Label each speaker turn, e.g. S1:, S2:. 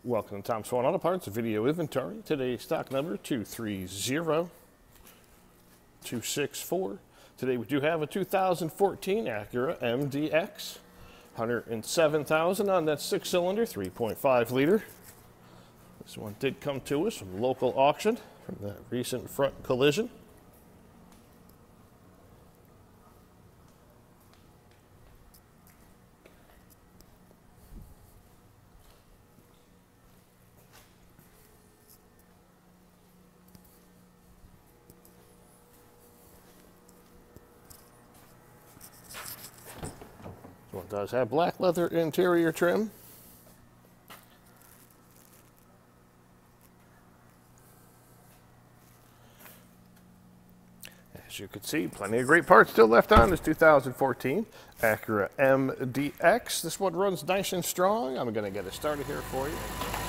S1: Welcome to Tom Swan Auto Parts video inventory. Today's stock number 230264. Today we do have a 2014 Acura MDX, 107,000 on that 6-cylinder, 3.5 liter. This one did come to us from local auction from that recent front collision. This one does have black leather interior trim. As you can see, plenty of great parts still left on this 2014 Acura MDX. This one runs nice and strong. I'm going to get it started here for you.